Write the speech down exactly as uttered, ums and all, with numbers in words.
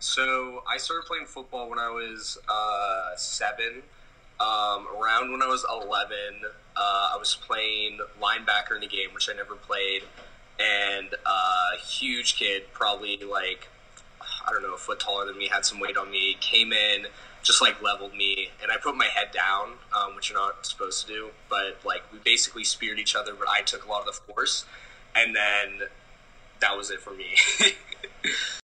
So I started playing football when I was uh, seven. Um, around when I was eleven, uh, I was playing linebacker in a game, which I never played. And a uh, huge kid, probably like, I don't know, a foot taller than me, had some weight on me, came in, just like leveled me. And I put my head down, um, which you're not supposed to do. But like we basically speared each other, but I took a lot of the force. And then that was it for me.